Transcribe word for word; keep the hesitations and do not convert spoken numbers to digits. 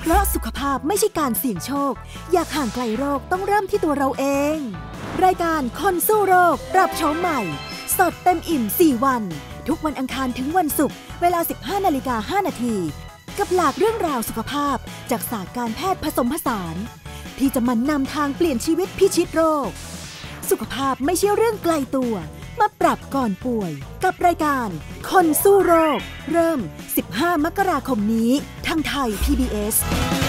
เพราะสุขภาพไม่ใช่การเสี่ยงโชคอยากห่างไกลโรคต้องเริ่มที่ตัวเราเองรายการคนสู้โรคปรับโฉมใหม่สดเต็มอิ่มสี่วันทุกวันอังคารถึงวันศุกร์เวลา สิบห้านาฬิกาห้านาทีกับหลากเรื่องราวสุขภาพจากศาสตร์การแพทย์ผสมผสานที่จะมานำทางเปลี่ยนชีวิตพิชิตโรคสุขภาพไม่ใช่เรื่องไกลตัวมาปรับก่อนป่วยกับรายการคนสู้โรคเริ่มสิบห้ามกราคมนี้ทางไทย พี บี เอส